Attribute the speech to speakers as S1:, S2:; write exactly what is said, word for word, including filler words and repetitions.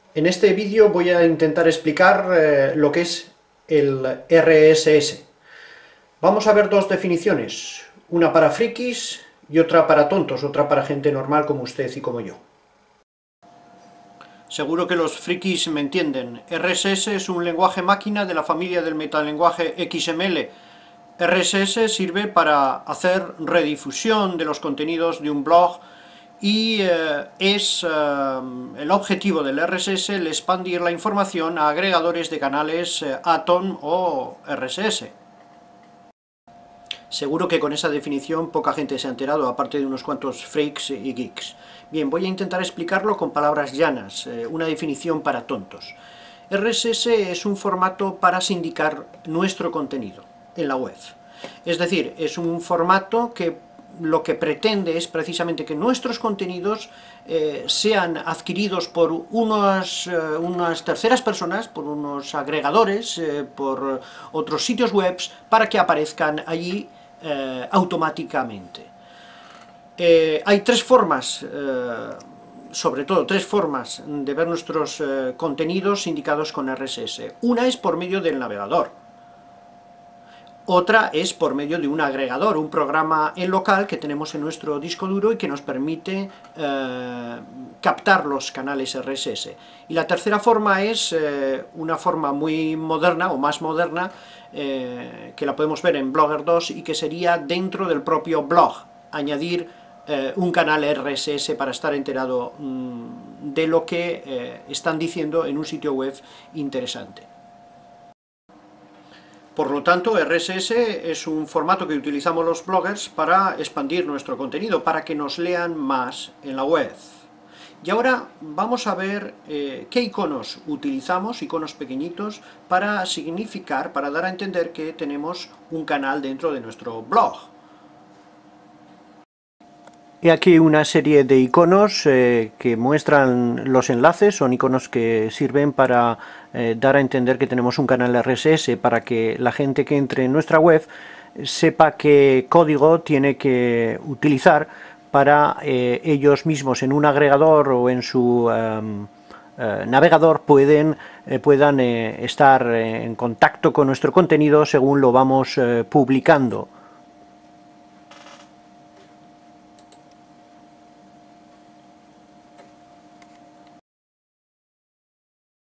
S1: En este vídeo voy a intentar explicar eh, lo que es el R S S. Vamos a ver dos definiciones, una para frikis y otra para tontos, otra para gente normal como usted y como yo. Seguro que los frikis me entienden. R S S es un lenguaje máquina de la familia del metalenguaje X M L. R S S sirve para hacer redifusión de los contenidos de un blog y eh, es eh, el objetivo del R S S el expandir la información a agregadores de canales eh, Atom o R S S. Seguro que con esa definición poca gente se ha enterado, aparte de unos cuantos freaks y geeks. Bien, voy a intentar explicarlo con palabras llanas, eh, una definición para tontos. R S S es un formato para sindicar nuestro contenido en la web. Es decir, es un formato que lo que pretende es precisamente que nuestros contenidos eh, sean adquiridos por unas, eh, unas terceras personas, por unos agregadores, eh, por otros sitios web, para que aparezcan allí eh, automáticamente. Eh, hay tres formas, eh, sobre todo tres formas de ver nuestros eh, contenidos indicados con R S S. Una es por medio del navegador. Otra es por medio de un agregador, un programa en local que tenemos en nuestro disco duro y que nos permite eh, captar los canales R S S. Y la tercera forma es eh, una forma muy moderna o más moderna eh, que la podemos ver en Blogger dos y que sería dentro del propio blog, añadir eh, un canal R S S para estar enterado mmm, de lo que eh, están diciendo en un sitio web interesante. Por lo tanto, R S S es un formato que utilizamos los bloggers para expandir nuestro contenido, para que nos lean más en la web. Y ahora vamos a ver eh, qué iconos utilizamos, iconos pequeñitos, para significar, para dar a entender que tenemos un canal dentro de nuestro blog. He aquí una serie de iconos eh, que muestran los enlaces, son iconos que sirven para eh, dar a entender que tenemos un canal R S S, para que la gente que entre en nuestra web sepa qué código tiene que utilizar para eh, ellos mismos en un agregador o en su um, eh, navegador pueden, eh, puedan eh, estar en contacto con nuestro contenido según lo vamos eh, publicando.